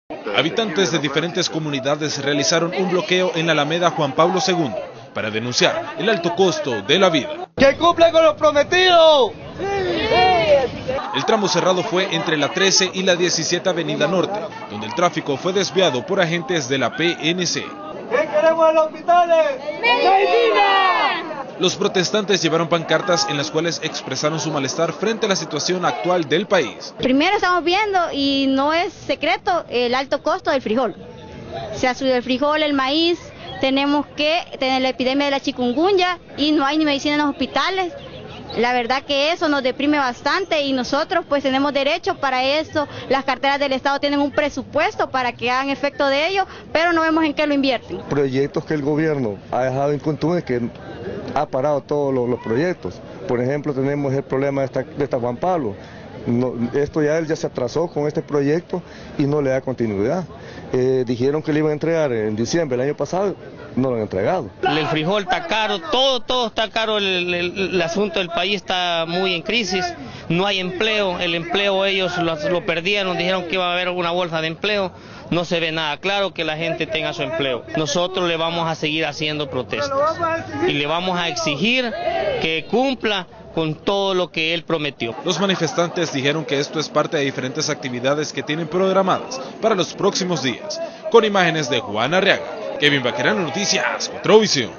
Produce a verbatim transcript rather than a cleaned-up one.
Habitantes de diferentes comunidades realizaron un bloqueo en la Alameda Juan Pablo segundo para denunciar el alto costo de la vida. ¡Que cumpla con lo prometido! El tramo cerrado fue entre la trece y la diecisiete Avenida Norte, donde el tráfico fue desviado por agentes de la P N C. ¿Qué queremos en los hospitales? ¡Medicina! Los protestantes llevaron pancartas en las cuales expresaron su malestar frente a la situación actual del país. Primero estamos viendo, y no es secreto, el alto costo del frijol. Se ha subido el frijol, el maíz, tenemos que tener la epidemia de la chikungunya y no hay ni medicina en los hospitales. La verdad que eso nos deprime bastante y nosotros pues tenemos derecho para eso. Las carteras del Estado tienen un presupuesto para que hagan efecto de ello, pero no vemos en qué lo invierten. Proyectos que el gobierno ha dejado inconclusos, que ha parado todos los, los proyectos. Por ejemplo, tenemos el problema de esta, de esta Juan Pablo. No, esto ya él ya se atrasó con este proyecto y no le da continuidad. Eh, dijeron que le iban a entregar en diciembre del año pasado, no lo han entregado. El frijol está caro, todo, todo está caro, el, el, el asunto del país está muy en crisis, no hay empleo, el empleo ellos lo, lo perdieron, dijeron que iba a haber una bolsa de empleo, no se ve nada claro que la gente tenga su empleo. Nosotros le vamos a seguir haciendo protestas y le vamos a exigir que cumpla con todo lo que él prometió. Los manifestantes dijeron que esto es parte de diferentes actividades que tienen programadas para los próximos días. Con imágenes de Juan Arriaga, Kevin Baquerano, Noticias cuatro Visión.